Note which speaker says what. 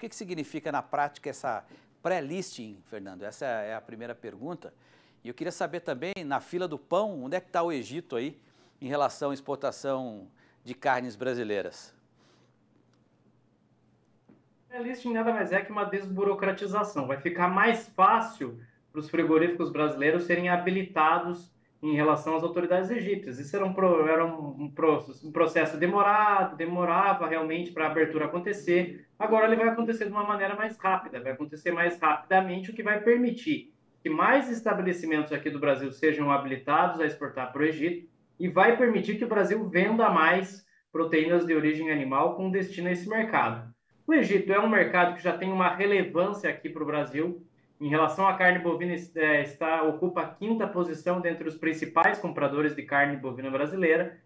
Speaker 1: que significa na prática essa pré-listing, Fernando? Essa é a primeira pergunta. E eu queria saber também, na fila do pão, onde é que está o Egito aí em relação à exportação de carnes brasileiras?
Speaker 2: Listing nada mais é que uma desburocratização. Vai ficar mais fácil para os frigoríficos brasileiros serem habilitados em relação às autoridades egípcias. Isso era um processo demorado, demorava realmente para a abertura acontecer. Agora ele vai acontecer de uma maneira mais rápida, vai acontecer mais rapidamente, o que vai permitir que mais estabelecimentos aqui do Brasil sejam habilitados a exportar para o Egito e vai permitir que o Brasil venda mais proteínas de origem animal com destino a esse mercado. O Egito é um mercado que já tem uma relevância aqui para o Brasil. Em relação à carne bovina, ocupa a quinta posição dentre os principais compradores de carne bovina brasileira.